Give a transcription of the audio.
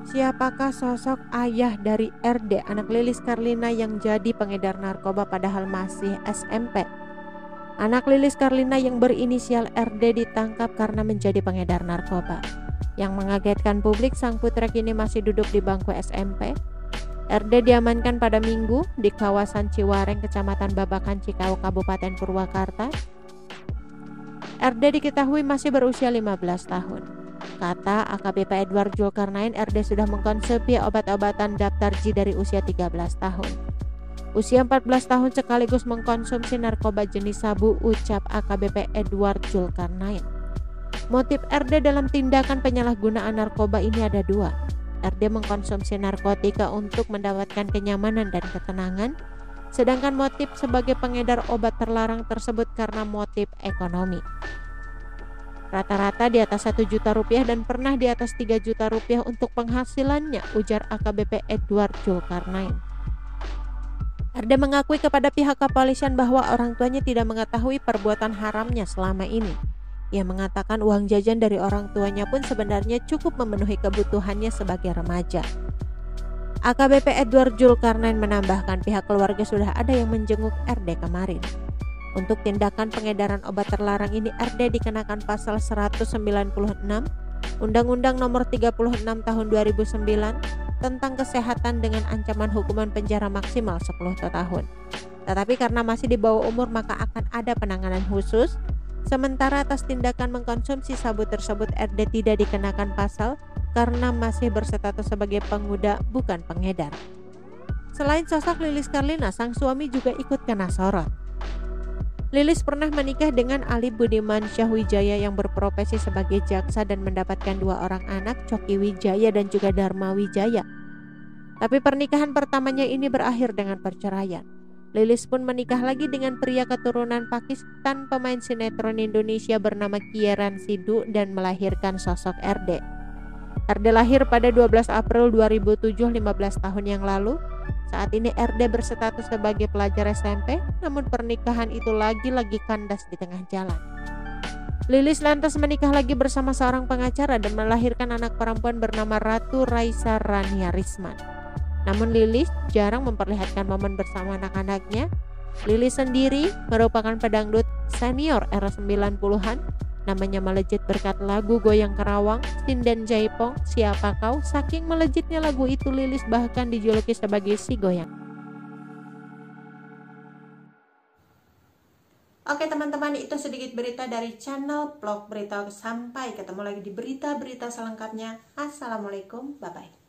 Siapakah sosok ayah dari RD, anak Lilis Karlina yang jadi pengedar narkoba padahal masih SMP? Anak Lilis Karlina yang berinisial RD ditangkap karena menjadi pengedar narkoba. Yang mengagetkan publik, sang putra kini masih duduk di bangku SMP. RD diamankan pada Minggu di kawasan Ciwareng, Kecamatan Babakan, Cikau, Kabupaten Purwakarta. RD diketahui masih berusia 15 tahun. Kata AKBP Edward Zulkarnain, RD sudah mengkonsumsi obat-obatan daftar J dari usia 13 tahun. Usia 14 tahun sekaligus mengkonsumsi narkoba jenis sabu, ucap AKBP Edward Zulkarnain. Motif RD dalam tindakan penyalahgunaan narkoba ini ada dua. RD mengkonsumsi narkotika untuk mendapatkan kenyamanan dan ketenangan, sedangkan motif sebagai pengedar obat terlarang tersebut karena motif ekonomi. Rata-rata di atas 1 juta rupiah dan pernah di atas 3 juta rupiah untuk penghasilannya, ujar AKBP Edward Zulkarnain. RD mengakui kepada pihak kepolisian bahwa orang tuanya tidak mengetahui perbuatan haramnya selama ini. Ia mengatakan uang jajan dari orang tuanya pun sebenarnya cukup memenuhi kebutuhannya sebagai remaja. AKBP Edward Zulkarnain menambahkan pihak keluarga sudah ada yang menjenguk RD kemarin. Untuk tindakan pengedaran obat terlarang ini, RD dikenakan pasal 196 Undang-Undang Nomor 36 Tahun 2009 tentang kesehatan dengan ancaman hukuman penjara maksimal 10 tahun. Tetapi karena masih di bawah umur maka akan ada penanganan khusus. Sementara atas tindakan mengkonsumsi sabu tersebut, RD tidak dikenakan pasal karena masih berstatus sebagai pengguna bukan pengedar. Selain sosok Lilis Karlina, sang suami juga ikut kena sorot. Lilis pernah menikah dengan Ali Budiman Syahwijaya yang berprofesi sebagai jaksa dan mendapatkan 2 orang anak, Coki Wijaya dan juga Dharma Wijaya. Tapi pernikahan pertamanya ini berakhir dengan perceraian. Lilis pun menikah lagi dengan pria keturunan Pakistan, pemain sinetron Indonesia bernama Kieran Sidhu dan melahirkan sosok RD. RD lahir pada 12 April 2007, 15 tahun yang lalu. Saat ini RD berstatus sebagai pelajar SMP, namun pernikahan itu lagi-lagi kandas di tengah jalan. Lilis lantas menikah lagi bersama seorang pengacara dan melahirkan anak perempuan bernama Ratu Raisa Rania Risman. Namun Lilis jarang memperlihatkan momen bersama anak-anaknya. Lilis sendiri merupakan pedangdut senior era 90-an. Namanya melejit berkat lagu Goyang Kerawang, Sinden Jaipong, Siapa Kau. Saking melejitnya lagu itu, Lilis bahkan dijuluki sebagai si goyang. Oke teman-teman, itu sedikit berita dari channel Vlog Berita. Sampai ketemu lagi di berita-berita selengkapnya. Assalamualaikum, bye-bye.